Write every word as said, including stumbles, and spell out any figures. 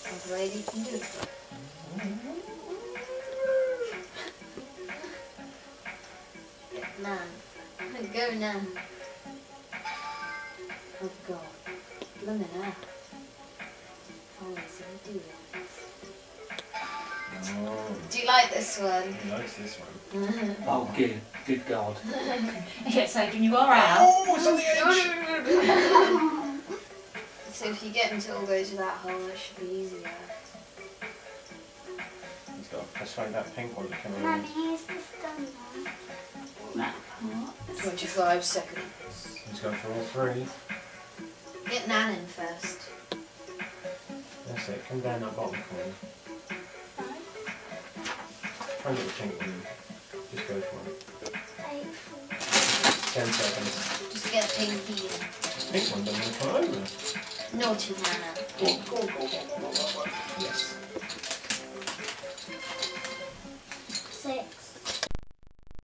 Uncle Adrian can do it. Nan. Go Nan. Oh God. Blimmin' hell. How is he doing this? Oh. Do you like this one? He likes this one. Oh, good. Good God. Yes, Adrian, you are out. Oh, it's on the edge! So if you get him to all go to that hole, it should be easier. He's got to persuade that pink one to come in. Mummy, is this done now? No. twenty-five seconds. He's going for all three. Get Nan in first. That's it, come down that bottom corner. Try and get the pink one. Just go for it. Eight, four. Ten seconds. Just to get the pinky in. The pink one doesn't want to come over. Naughty Nana. Go, go, go, go, go, go, go. Yes. Six.